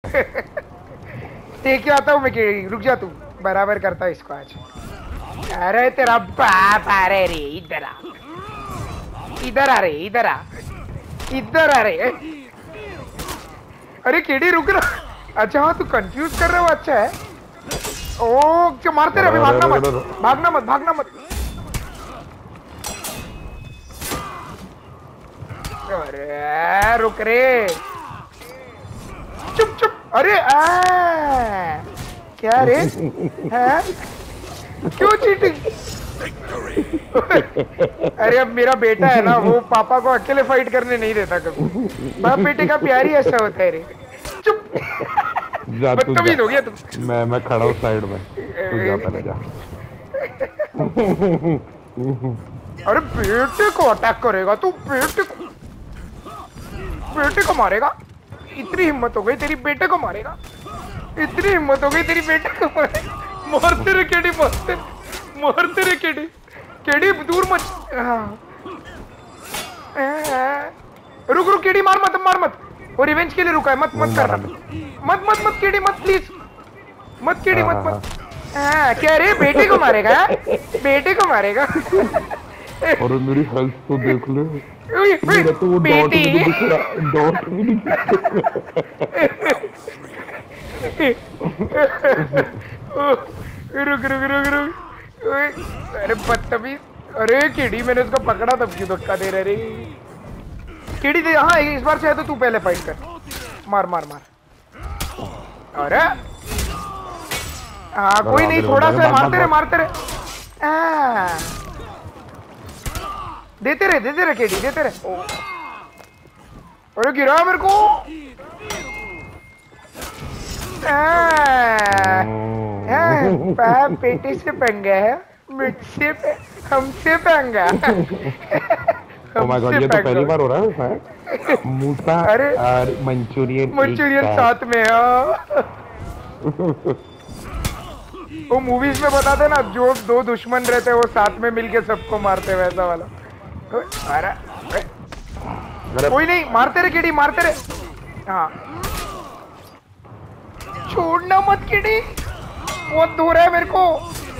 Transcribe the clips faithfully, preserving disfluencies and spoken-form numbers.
देख के आता हूँ मैं कि रुक जा तू बराबर करता है इसको आज। अरे तेरा बाप आ रहे रे इधर आ इधर आ रे इधर आ इधर आ रे। अरे केडी रुक रहा। अच्छा हाँ तू कंफ्यूज कर रहे हो। अच्छा है ओ क्यों मारते रहे अभी। भागना मत भागना मत भागना मत। अरे रुक रे चुप चुप। अरे आ क्या रे है क्यों चीटिंग। अरे अब मेरा बेटा है ना वो पापा को अकेले फाइट करने नहीं देता कभी। बाप बेटे का प्यार ही ऐसा होता है रे। चुप बदतमीज हो गया तुम। मैं मैं खड़ा हूँ साइड में तू जा पहले जा। अरे बेटे को अटैक करेगा तू। बेटे को बेटे को मारेगा। इतनी हिम्मत हो गई तेरी बेटे को मारेगा। इतनी हिम्मत हो गई तेरी बेटे को मारेगा। मारते रे केडी मारते मारते रे केडी। केडी दूर मत। रुक रुक केडी मार मत मार मत। वो रिवेंज के लिए रुका है। मत मत करना मत मत मत केडी मत प्लीज मत केडी मत मत। हाँ क्या रे बेटे को मारेगा बेटे को मारेगा। और मेरी हेल्थ तो देख ले। मेरा तो वो डॉट भी नहीं दिख रहा। डॉट भी नहीं रुक रुक रुक रुक। अरे बदतमीज। अरे केडी मैंने उसको पकड़ा तब क्यों धक्का दे रहे रे। केडी दे। हाँ इस बार चाहे तो तू पहले फाइट कर। मार मार मार। अरे हाँ कोई नहीं थोड़ा सा मारते रहे मारते रहे। देते रहे देते रहे केडी देते रहे। अरे गिरा मेरे को। पाप बेटे से पंगा है मुझसे हमसे पंगा। ओह माय गॉड ये तो पहली बार हो रहा है। मूसा और मंचूरियन मंचूरियन साथ में है। वो मूवीज में बताते ना जो दो दुश्मन रहते हैं वो साथ में मिलके सबको मारते वैसा वाला। अरे कोई नहीं मारते रहे केडी मारते रहे। हाँ छोड़ना मत केडी बहुत दूर है मेरे को।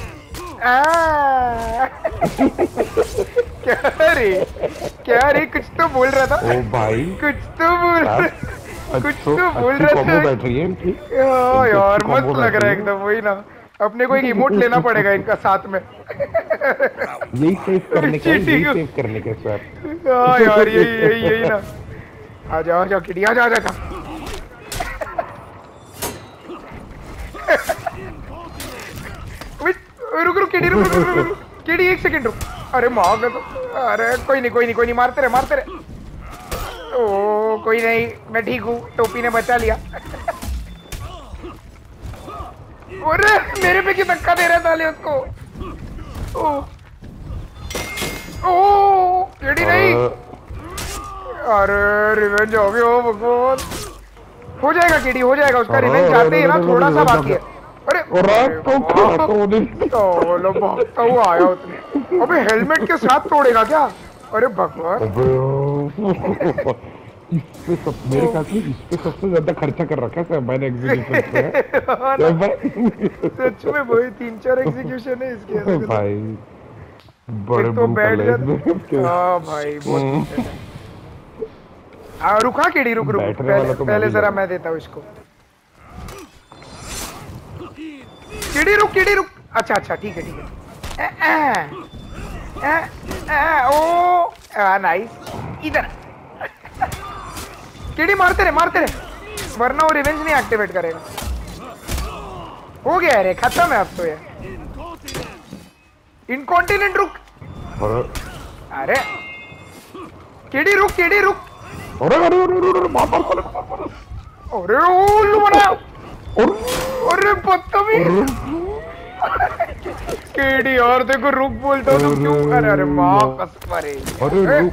क्या रे क्या रे कुछ तो बोल रहा था। ओ भाई कुछ तो बोल रहा कुछ तो बोल रहा था। बैठ रही है यार मस्त लग रहा है एकदम। वही ना अपने को एक इमोट लेना पड़ेगा इनका साथ में। यही सेव करने के यही सेव करने के सर। हाँ यार यही यही यही ना। आ जाओ आ जाओ किडी आ जाओ आ जाओ। रुक रुक किडी रुक रुक रुक किडी एक सेकंड रुक। अरे माँ का तो। अरे कोई नहीं कोई नहीं कोई नहीं मारते रहे मारते रहे। ओ कोई नहीं मैं ठीक हूँ टोपी ने बचा लिया। अरे मेरे पे क्यों धक्का दे रहा था उसको। ओ ओ केडी नहीं। अरे रिवेंज हो गया भगवान। हो जाएगा केडी हो जाएगा उसका रिवेंज। आते ही ना थोड़ा सा बाकी है। अरे लो भागता हुआ आया उसने। अबे हेलमेट के साथ तोड़ेगा क्या। अरे भगवान इस पे सब मेरे ख्याल से इस पे सबसे ज्यादा खर्चा कर रखा है मैंने एग्जीक्यूशन पे। सच में वही तीन चार एग्जीक्यूशन है इसके भाई बड़े तो बैठ जाते। हाँ भाई हाँ रुका केडी रुक रुक पहले, तो पहले जरा मैं देता हूँ इसको। केडी रुक केडी रुक। अच्छा अच्छा ठीक है ठीक है। ओ नाइस इधर केडी मारते रहे मारते रहे वरना वो रिवेंज नहीं एक्टिवेट करेगा। हो गया है रे खत्म है अब तो ये। इनकॉन्टिनेंट रुक। अरे केडी रुक केडी रुक। अरे अरे अरे मार मार अरे उल्लू बना। अरे बदतमीज केडी और देखो रुक बोलता हूँ क्यों। अरे अरे माँ कसम रे। अरे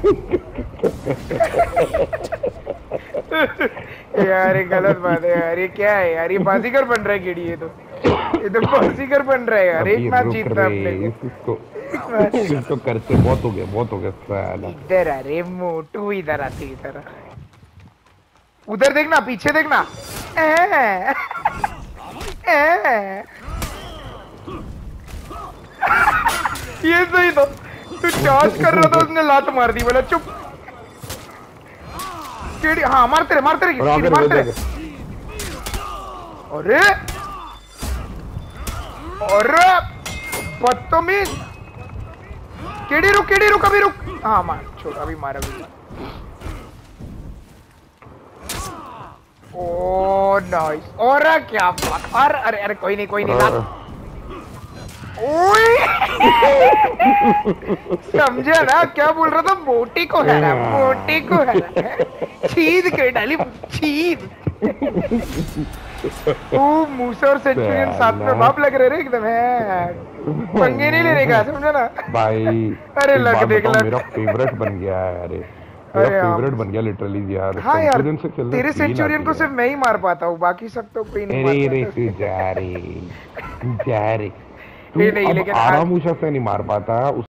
यार ये गलत बात है यार। ये क्या है यार। ये बाजीगर बन रहा है केडी। ये तो ये तो बाजीगर बन रहा है यार। एक मैच जीतना अपने को। तो करते बहुत हो गया बहुत हो गया। इधर आ रे मोटू इधर आती इधर। उधर देखना, पीछे देखना। ए, ए। ये सही तो तू चार्ज कर रहा था, उसने लात मार दी। बोला चुप। केडी, हाँ मारते रहे मारते रहे केडी, मारते रहे। अरे अरे बदतमीज। केडी रुक, केडी रुक, अभी रुक। हाँ मार, छोड़, अभी मार, अभी मार। ओ नाइस। और क्या बात। अरे अरे अरे कोई नहीं कोई नहीं लात। ओए समझा ना क्या बोल रहा था? बोटी को है ना, बोटी को है ना, छीद के डाली, छीद। ओ मूसा और सेंचुरियन साथ में बाप लग रहे रे एकदम है। पंगे नहीं लेने का, समझा ना भाई। अरे लग देख लग, मेरा फेवरेट बन गया है। अरे मेरा फेवरेट बन गया लिटरली यार। हाँ यार, तेरे सेंचुरियन को सिर्फ मैं ही मार पाता हूँ, बाकी सब तो कोई नहीं मार पाता। जा रे जा रे तू नहीं, अब लेकिन आराम से नहीं मार पाता।